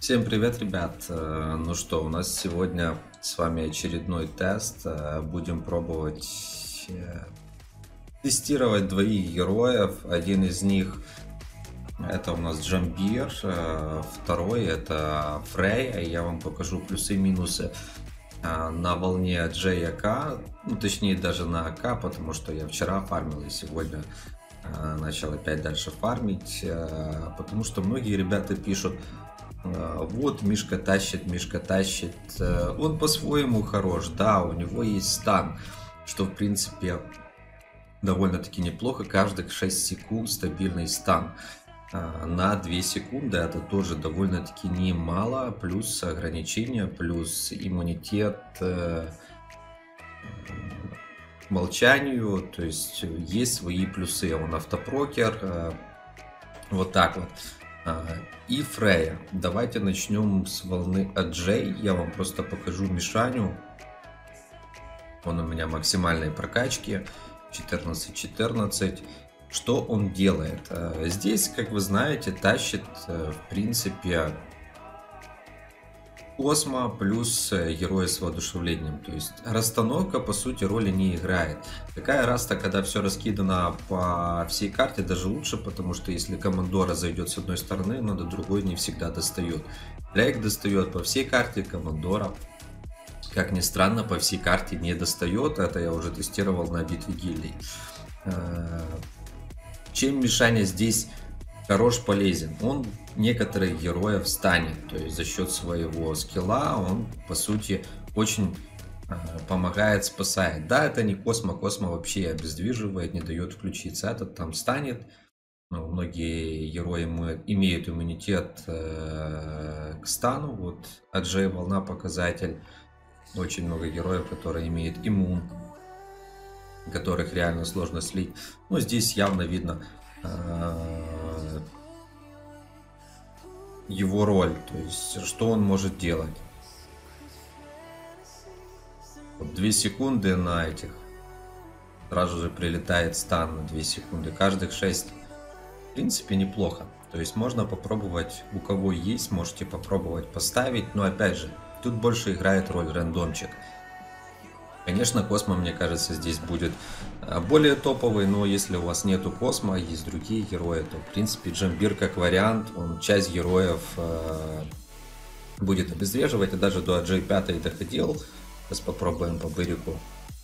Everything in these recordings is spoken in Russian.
Всем привет, ребят! Ну что, у нас сегодня с вами очередной тест. Будем пробовать тестировать двоих героев. Один из них это у нас Джамбир, второй это Фрейя. Я вам покажу плюсы и минусы на волне JAK, ну точнее даже на АК, потому что я вчера фармил и сегодня начал опять дальше фармить, потому что многие ребята пишут: вот Мишка тащит, он по-своему хорош, да, у него есть стан, что в принципе довольно-таки неплохо, каждых 6 секунд стабильный стан. На 2 секунды это тоже довольно-таки немало, плюс ограничения, плюс иммунитет молчанию, то есть есть свои плюсы. Он автопрокер, вот так вот. И Фрейя. Давайте начнем с волны Аджей. Я вам просто покажу Мишаню. Он у меня максимальной прокачки 14-14. Что он делает? Здесь, как вы знаете, тащит в принципе Космо плюс героя с воодушевлением. То есть расстановка по сути роли не играет. Такая раста, когда все раскидано по всей карте, даже лучше, потому что если командора зайдет с одной стороны, но до другой не всегда достает. Ляйк достает по всей карте, командора, как ни странно, по всей карте не достает. Это я уже тестировал на битве гильдий. Чем Мишаня здесь хорош, полезен? Он некоторых героев станет, то есть за счет своего скилла он по сути очень помогает, спасает. Да, это не Космо, Космо вообще обездвиживает, не дает включиться. Этот там станет. Но многие герои имеют иммунитет к стану. Вот Аджей волна показатель. Очень много героев, которые имеют иммун, которых реально сложно слить. Но здесь явно видно его роль, то есть что он может делать. Вот 2 секунды на этих, сразу же прилетает стан на 2 секунды, каждых 6. В принципе неплохо, то есть можно попробовать, у кого есть, можете попробовать поставить, но опять же, тут больше играет роль рандомчик. Конечно, Космо, мне кажется, здесь будет более топовый, но если у вас нету Космо, есть другие герои, то в принципе Джамбир как вариант, он часть героев будет обезвреживать, и даже до Аджей 5 доходил. Сейчас попробуем по Бырику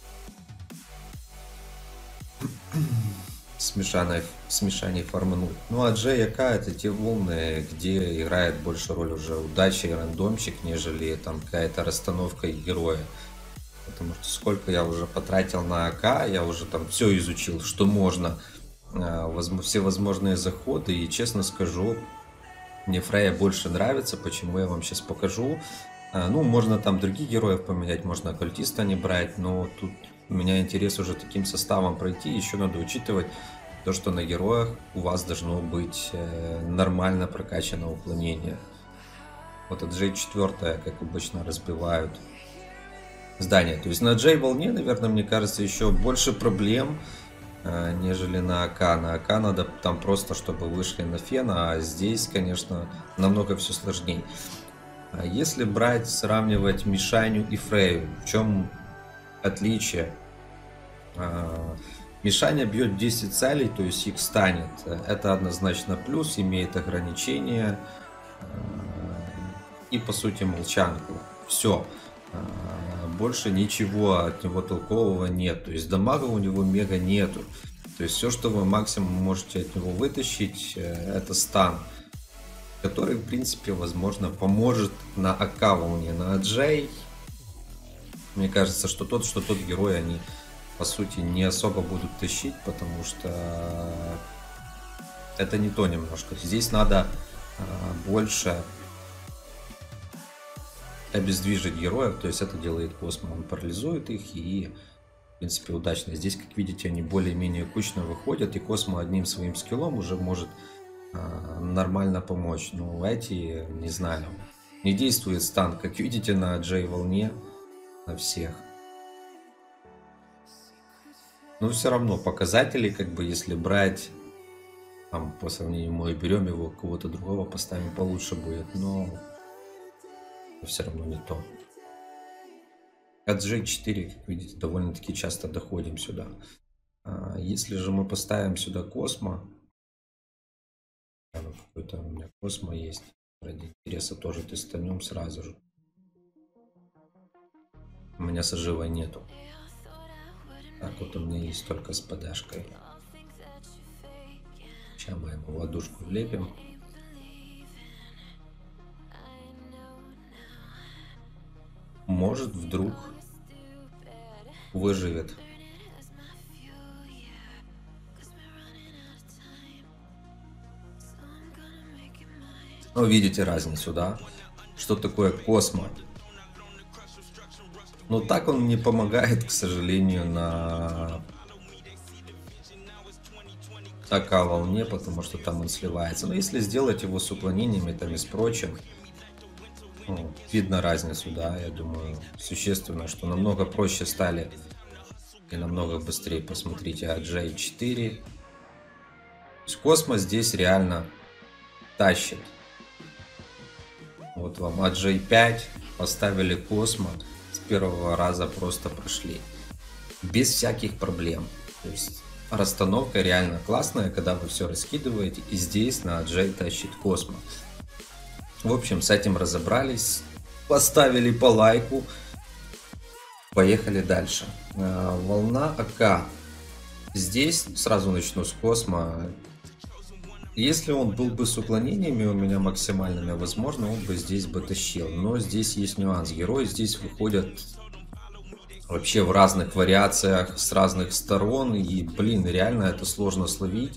с Мишаней фармануть. Ну а JAK это те волны, где играет больше роль уже удача и рандомчик, нежели там какая-то расстановка героя. Потому что сколько я уже потратил на АК, я уже там все изучил, что можно, все возможные заходы. И честно скажу, мне Фрейя больше нравится, почему я вам сейчас покажу. Ну, можно там других героев поменять, можно оккультиста не брать, но тут у меня интерес уже таким составом пройти. Еще надо учитывать то, что на героях у вас должно быть нормально прокачано уклонение. Вот от J4, как обычно, разбивают здание. То есть на Джей волне, наверное, мне кажется, еще больше проблем, нежели на АК. На АК надо там просто, чтобы вышли на фен, а здесь, конечно, намного все сложнее. Если брать, сравнивать Мишаню и Фрейю, в чем отличие? Мишаня бьет 10 целей, то есть их станет. Это однозначно плюс, имеет ограничения и по сути молчанку. Все. Больше ничего от него толкового нет. То есть дамага у него мега нету. То есть все, что вы максимум можете от него вытащить, это стан, который в принципе возможно поможет на АК волне. На Аджей мне кажется, что тот герой они по сути не особо будут тащить, потому что это не то немножко. Здесь надо больше обездвижить героев, то есть это делает Космо, он парализует их и в принципе удачно. Здесь, как видите, они более-менее кучно выходят, и Космо одним своим скиллом уже может нормально помочь. Но эти, не знаю, не действует стан, как видите, на Джей волне, на всех. Но все равно показатели, как бы, если брать там по сравнению, мы берем его, кого-то другого поставим, получше будет, но но все равно не то. От G4, как видите, довольно-таки часто доходим сюда. Если же мы поставим сюда Космо, какой-то у меня Космо есть, ради интереса тоже тестанем сразу же. У меня сожива нету. Так, вот у меня есть только с подашкой. Сейчас мы ему ладушку влепим. Может, вдруг выживет. Ну, видите разницу, да? Что такое Космо? Но так он не помогает, к сожалению, на АК-волне, потому что там он сливается. Но если сделать его с уклонениями там и с прочим, ну, видно разницу, да, я думаю, существенно, что намного проще стали и намного быстрее. Посмотрите, AJ4. Космос здесь реально тащит. Вот вам AJ5, поставили Космо, с первого раза просто прошли. Без всяких проблем. То есть расстановка реально классная, когда вы все раскидываете, и здесь на AJ тащит Космо. В общем, с этим разобрались, поставили по лайку, поехали дальше. Волна АК. Здесь сразу начну с Космо. Если он был бы с уклонениями у меня максимальными, возможно, он бы здесь бы тащил. Но здесь есть нюанс. Герои здесь выходят вообще в разных вариациях, с разных сторон. И, блин, реально это сложно словить.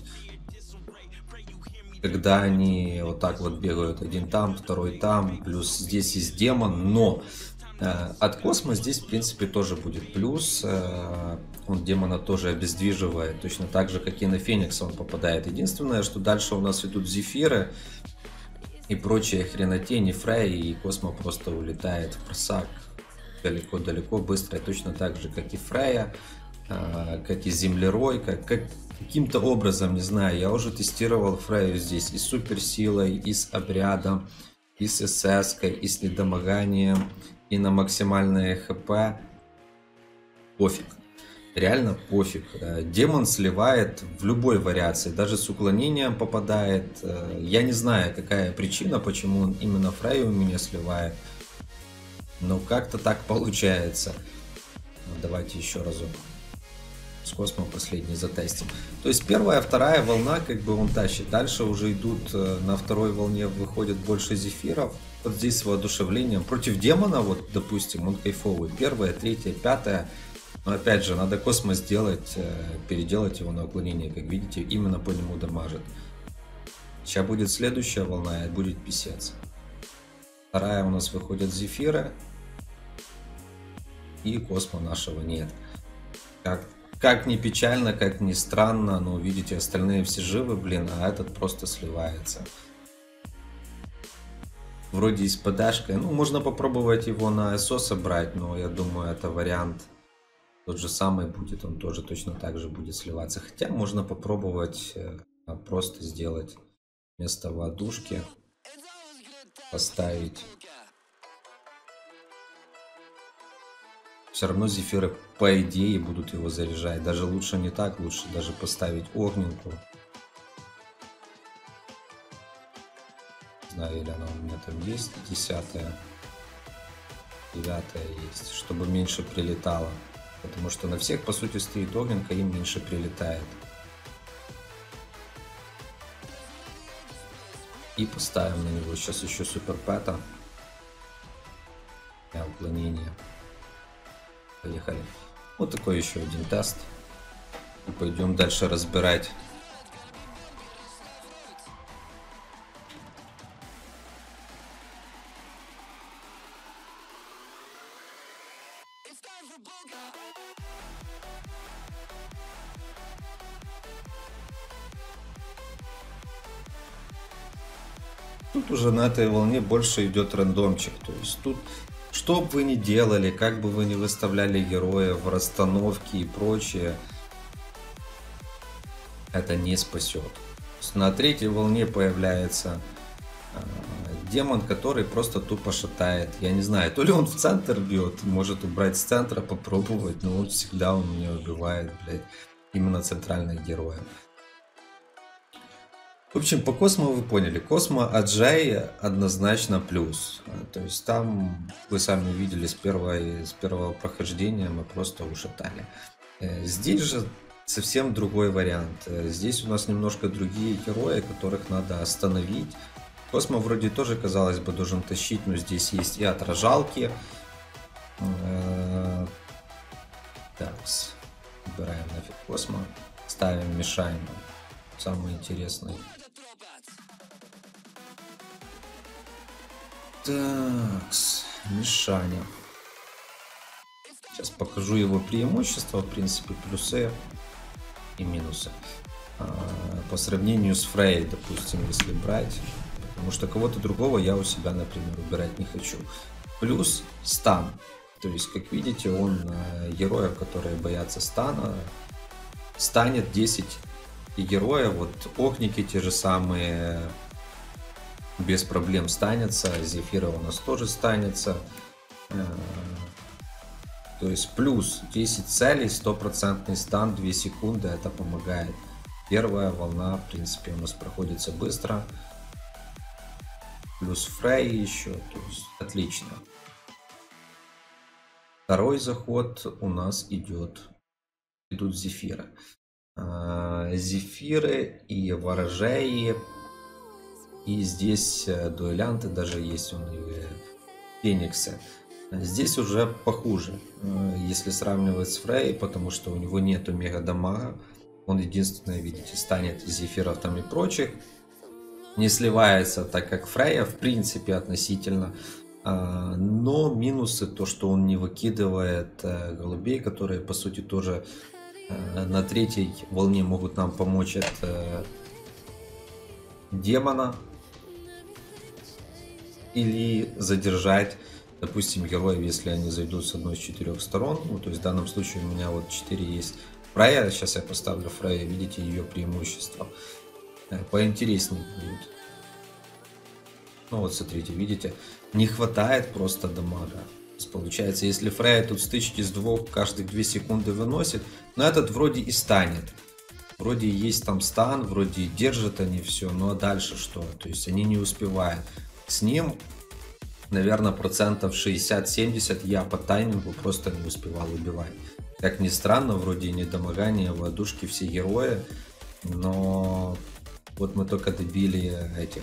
Когда они вот так вот бегают, один там, второй там, плюс здесь есть демон, но от Космо здесь в принципе тоже будет плюс, он демона тоже обездвиживает, точно так же как и на Феникса он попадает. Единственное, что дальше у нас идут Зефиры и прочие хренотени, Фрей, и Космо просто улетает в просак далеко-далеко, быстро, точно так же как и Фрея, как и Землерой, как каким-то образом, не знаю, я уже тестировал Фрею здесь и с суперсилой, и с обрядом, и с СС-кой, и с недомоганием, и на максимальное ХП. Пофиг. Реально пофиг. Демон сливает в любой вариации, даже с уклонением попадает. Я не знаю, какая причина, почему он именно Фрею у меня сливает, но как-то так получается. Давайте еще разок с Космо последний затестим. То есть первая, вторая волна, как бы он тащит. Дальше уже идут, на второй волне выходит больше Зефиров. Вот здесь с воодушевлением. Против демона, вот, допустим, он кайфовый. Первая, третья, пятая. Но опять же, надо Космо сделать, переделать его на уклонение. Как видите, именно по нему дамажит. Сейчас будет следующая волна, и будет писец. Вторая у нас выходят Зефиры. И Космо нашего нет. Как ни печально, как ни странно, но видите, остальные все живы, блин, а этот просто сливается. Вроде и с подашкой. Ну, можно попробовать его на СО собрать, но я думаю, это вариант тот же самый будет. Он тоже точно так же будет сливаться. Хотя можно попробовать просто сделать вместо водушки, поставить. Все равно Зефиры, по идее, будут его заряжать. Даже лучше не так, лучше даже поставить огненку. Не знаю, или она у меня там есть, 10-я, 9-я есть, чтобы меньше прилетало. Потому что на всех, по сути, стоит огненка, им меньше прилетает. И поставим на него сейчас еще суперпэта. Для уклонения. Поехали. Вот такой еще один тест. И пойдем дальше разбирать. Тут уже на этой волне больше идет рандомчик. То есть тут, что бы вы ни делали, как бы вы ни выставляли героев, расстановки и прочее, это не спасет. На третьей волне появляется демон, который просто тупо шатает. Я не знаю, то ли он в центр бьет, может убрать с центра, попробовать, но он всегда меня убивает, блядь, именно центральных героев. В общем, по Космо вы поняли. Космо Аджей однозначно плюс. То есть там, вы сами видели, с первого прохождения мы просто ушатали. Здесь же совсем другой вариант. Здесь у нас немножко другие герои, которых надо остановить. Космо вроде тоже, казалось бы, должен тащить, но здесь есть и отражалки. Так, убираем нафиг Космо. Ставим, мешаем. Самый интересный. Так, Мишаня. Сейчас покажу его преимущества, в принципе, плюсы и минусы. По сравнению с Фрей, допустим, если брать. Потому что кого-то другого я у себя, например, убирать не хочу. Плюс стан. То есть, как видите, он героев, которые боятся стана, станет 10 и героев. Вот охники те же самые без проблем станется. Зефира у нас тоже станется. То есть плюс 10 целей, 100% стан, 2 секунды, это помогает. Первая волна, в принципе, у нас проходится быстро. Плюс Фрей еще, то есть отлично. Второй заход у нас идут Зефиры. Зефиры и ворожеи. И здесь дуэлянты даже есть, он и фениксы. Здесь уже похуже, если сравнивать с Фрей, потому что у него нету мега дамага. Он единственное, видите, станет из зефиров там и прочих. Не сливается, так как Фрея, в принципе, относительно. Но минусы, то, что он не выкидывает голубей, которые, по сути, тоже на третьей волне могут нам помочь от демона. Или задержать, допустим, героев, если они зайдут с одной из 4 сторон. Ну, то есть в данном случае у меня вот 4 есть. Фрея, сейчас я поставлю Фрея, видите ее преимущество. Поинтереснее будет. Ну вот смотрите, видите, не хватает просто дамага. То есть, получается, если Фрея тут стычки с двух каждые 2 секунды выносит, но этот вроде и станет. Вроде есть там стан, вроде держат они все, ну а дальше что? То есть они не успевают. С ним, наверное, процентов 60-70 я по таймингу просто не успевал убивать. Как ни странно, вроде и недомогание, воздушки все герои, но вот мы только добили этих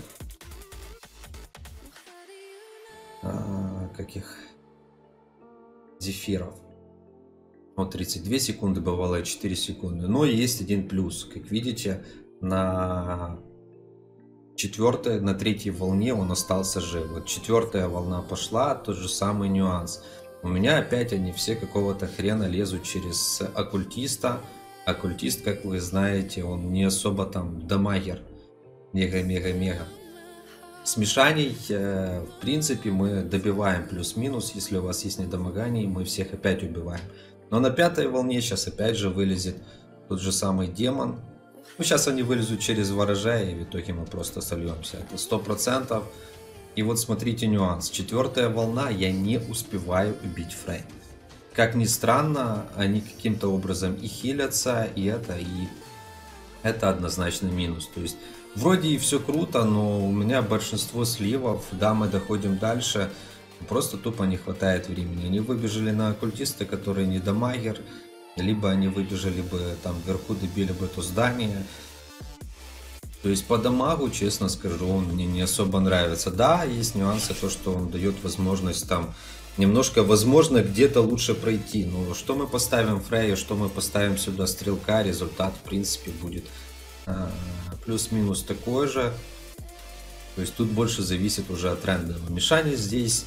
каких зефиров. Вот 32 секунды, бывало и 4 секунды. Но есть один плюс. Как видите, на третьей волне он остался жив. Вот 4-я волна пошла, тот же самый нюанс. У меня опять они все какого-то хрена лезут через оккультиста. Оккультист, как вы знаете, он не особо там дамагер. Мега-мега-мега. С Мишаней, в принципе, мы добиваем плюс-минус. Если у вас есть недомогание, мы всех опять убиваем. Но на 5-й волне сейчас опять же вылезет тот же самый демон. Ну, сейчас они вылезут через ворожая, и в итоге мы просто сольемся. Это 100%. И вот смотрите нюанс. 4-я волна, я не успеваю убить Фрей. Как ни странно, они каким-то образом и хилятся, и это однозначно минус. То есть, вроде и все круто, но у меня большинство сливов, да, мы доходим дальше, просто тупо не хватает времени. Они выбежали на оккультиста, который не дамагер, либо они выбежали бы там вверху, добили бы то здание. То есть по дамагу, честно скажу, он мне не особо нравится. Да, есть нюансы, то, что он дает возможность там немножко, возможно, где-то лучше пройти. Но что мы поставим Фрейю, что мы поставим сюда стрелка, результат, в принципе, будет плюс-минус такой же. То есть тут больше зависит уже от рендера. Мишаня здесь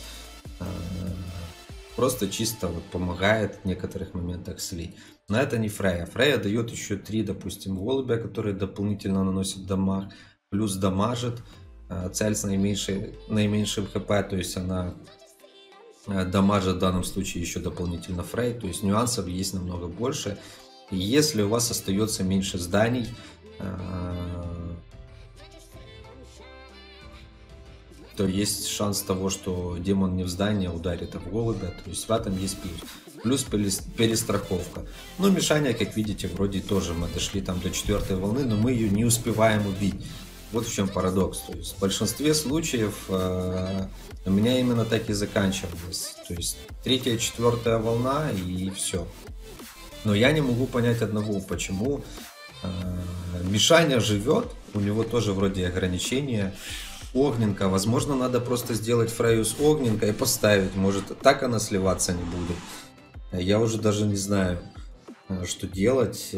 просто чисто вот помогает в некоторых моментах слить. Но это не Фрейя. Фрейя дает еще 3, допустим, голубя, которые дополнительно наносят дамаг. Плюс дамажит цель с наименьшим хп. То есть она дамажит в данном случае еще дополнительно Фрей. То есть нюансов есть намного больше. И если у вас остается меньше зданий, то есть шанс того, что демон не в здание ударит, а в голубя. То есть в этом есть плюс. Плюс перестраховка. Ну, Мишаня, как видите, вроде тоже мы дошли там до 4-й волны, но мы ее не успеваем убить. Вот в чем парадокс. То есть в большинстве случаев у меня именно так и заканчивалось. То есть 3-я, 4-я волна и все. Но я не могу понять одного, почему Мишаня живет, у него тоже вроде ограничения. Огненка, возможно, надо просто сделать Фрейю с огненкой и поставить, может, так она сливаться не будет. Я уже даже не знаю, что делать,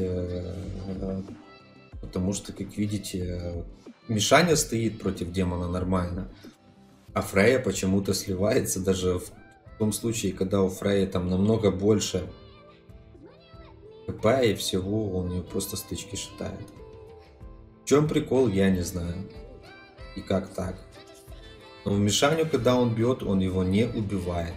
потому что, как видите, Мишаня стоит против демона нормально, а Фрейя почему-то сливается даже в том случае, когда у Фрейи там намного больше КП и всего, он ее просто стычки шатает. В чем прикол, я не знаю. И как так? Но в Мишаню, когда он бьет, он его не убивает.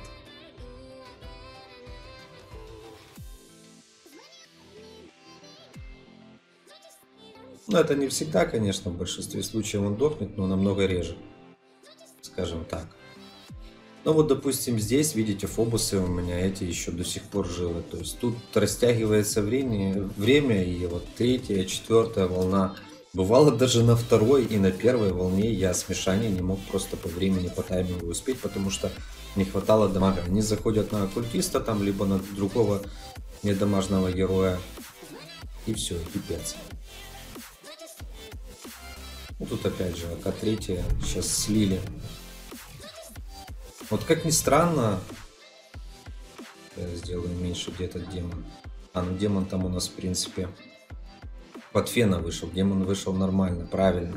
Ну, это не всегда, конечно, в большинстве случаев он дохнет, но намного реже. Скажем так. Ну вот, допустим, здесь, видите, фобусы у меня эти еще до сих пор живы. То есть тут растягивается время и вот 3-я, 4-я волна. Бывало даже на 2-й и на 1-й волне я с Мишаней не мог просто по времени, по таймингу успеть, потому что не хватало дамага. Они заходят на оккультиста там, либо на другого недамажного героя. И все, пипец. Ну тут опять же АК-3 сейчас слили. Вот как ни странно, я сделаю меньше где-то демон. Ну демон там у нас в принципе под фена вышел. Демон вышел нормально, правильно.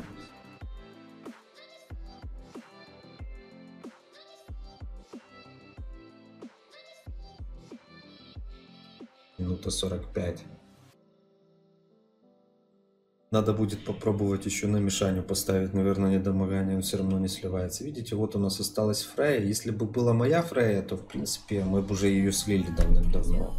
Минута 45. Надо будет попробовать еще на Мишаню поставить, наверное, недомогание, он все равно не сливается. Видите, вот у нас осталась Фрейя. Если бы была моя Фрейя, то в принципе мы бы уже ее слили давным-давно.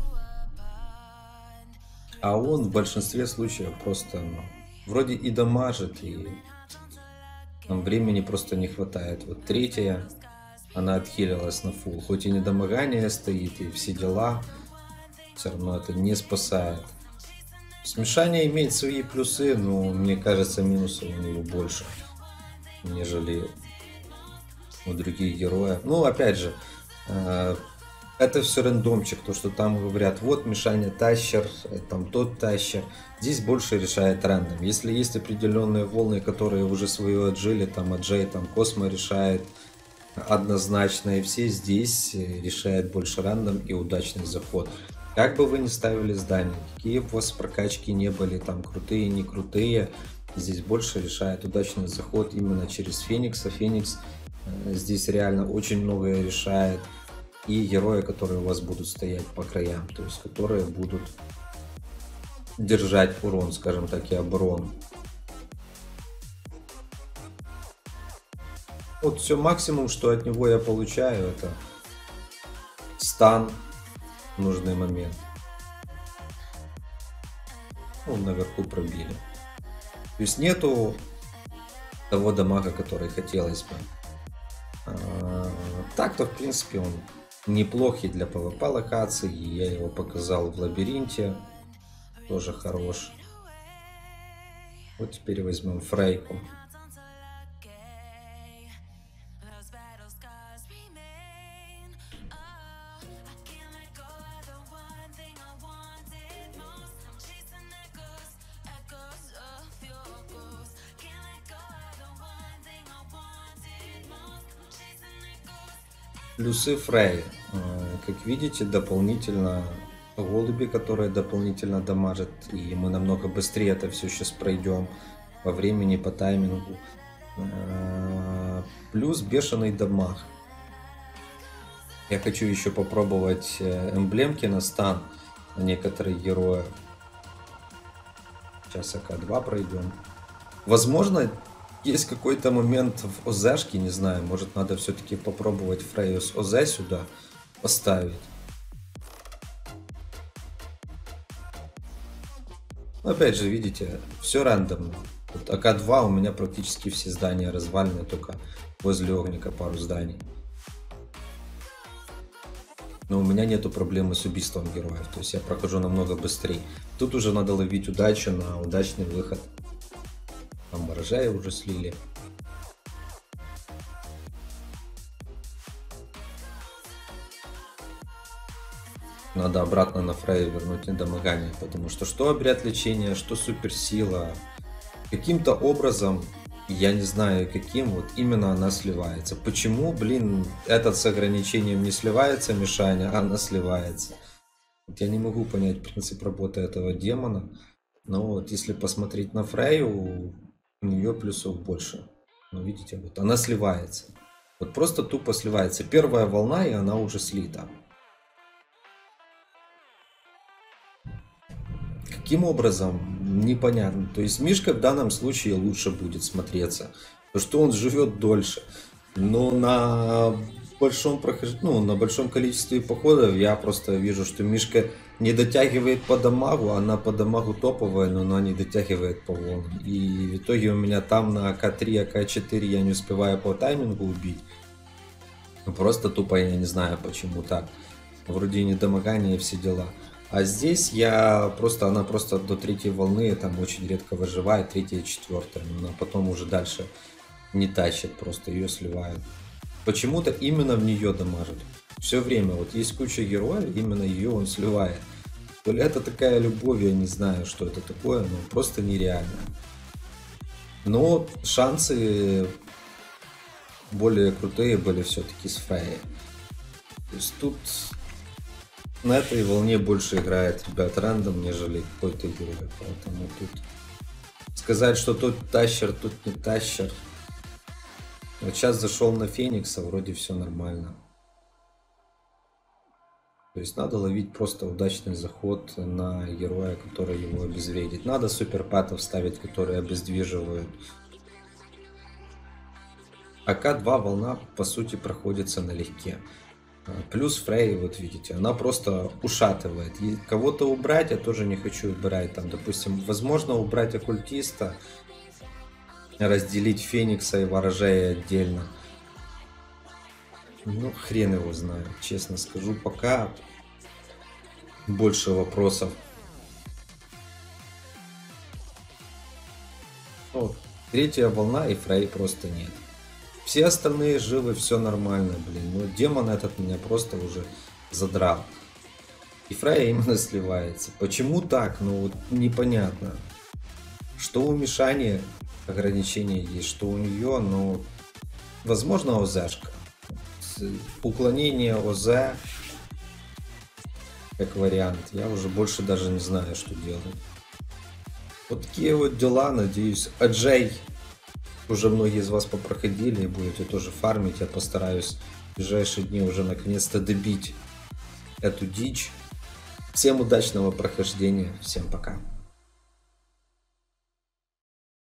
А он в большинстве случаев просто вроде и дамажит, и нам времени просто не хватает. Вот 3-я, она отхилилась на фул. Хоть и недомогание стоит, и все дела, все равно это не спасает. Смешание имеет свои плюсы, но мне кажется, минусов у него больше, нежели у других героев. Ну, опять же, это все рандомчик, то, что там говорят, вот Мишаня тащер, там тот тащер. Здесь больше решает рандом. Если есть определенные волны, которые уже свою отжили, там Аджей, там Космо решает однозначно, и все здесь решает больше рандом и удачный заход. Как бы вы ни ставили здания, какие бы у вас прокачки не были, там крутые, не крутые, здесь больше решает удачный заход именно через Феникса. Феникс здесь реально очень многое решает. И герои, которые у вас будут стоять по краям, то есть которые будут держать урон, скажем так, и оборону. Вот все максимум, что от него я получаю, это стан в нужный момент. Ну, наверху пробили. То есть нету того дамага, который хотелось бы. Так-то, в принципе, он неплохий для PvP локаций. Я его показал в лабиринте. Тоже хорош. Вот теперь возьмем Фрейку. Плюсы Фрей. Как видите, дополнительно голуби, которые дополнительно дамажат. И мы намного быстрее это все сейчас пройдем по времени, по таймингу. Плюс бешеный дамаг. Я хочу еще попробовать эмблемки на стан на некоторых героев. Сейчас АК-2 пройдем. Возможно, есть какой-то момент в ОЗшке, не знаю, может надо все-таки попробовать Фрейю с ОЗ сюда поставить. Но опять же, видите, все рандомно. Вот АК-2 у меня практически все здания развалены, только возле огника пару зданий. Но у меня нету проблемы с убийством героев, то есть я прохожу намного быстрее. Тут уже надо ловить удачу на удачный выход. Там ворожая уже слили. Надо обратно на Фрей вернуть недомогание, потому что обряд лечения, что суперсила, каким-то образом, я не знаю каким, вот именно она сливается. Почему, блин, этот с ограничением не сливается, Мишаня, а она сливается? Вот я не могу понять принцип работы этого демона, но вот если посмотреть на Фрейю, у нее плюсов больше. Ну, видите, вот она сливается. Вот просто тупо сливается. Первая волна, и она уже слита. Каким образом? Непонятно. То есть Мишка в данном случае лучше будет смотреться. Потому что он живет дольше. Но на большом на большом количестве походов я просто вижу, что Мишка не дотягивает по дамагу, она по дамагу топовая, но она не дотягивает по волнам. И в итоге у меня там на АК3, АК4 я не успеваю по таймингу убить. Просто тупо я не знаю почему так. Вроде недомогание и все дела. А здесь она просто до третьей волны там очень редко выживает, третья и четвертая, но она потом уже дальше не тащит, просто ее сливают. Почему-то именно в нее дамажит. Все время, вот есть куча героев, именно ее он сливает. То ли это такая любовь, я не знаю, что это такое, но просто нереально. Но шансы более крутые были все-таки с Фрейей. То есть тут на этой волне больше играет, ребят, рандом, нежели какой-то герой. Поэтому тут сказать, что тут тащер, тут не тащер. Вот сейчас зашел на Феникса, вроде все нормально. То есть надо ловить просто удачный заход на героя, который его обезвредит. Надо суперпатов ставить, которые обездвиживают. АК-2 волна по сути проходится налегке. Плюс Фрей, вот видите, она просто ушатывает. И кого-то убрать я тоже не хочу убирать. Там, допустим, возможно убрать оккультиста, разделить Феникса и ворожея отдельно. Ну, хрен его знает, честно скажу. Пока больше вопросов. Вот, третья волна и Фрей просто нет. Все остальные живы, все нормально, блин. Но демон этот меня просто уже задрал. И Фрейя именно сливается. Почему так? Ну вот непонятно. Что у Мишани ограничения есть, что у нее, ну, возможно, ОЗшка. Уклонение ОЗ как вариант. Я уже больше даже не знаю, что делать. Вот такие вот дела, надеюсь. Аджей. Уже многие из вас попроходили и будете тоже фармить. Я постараюсь в ближайшие дни уже наконец-то добить эту дичь. Всем удачного прохождения. Всем пока.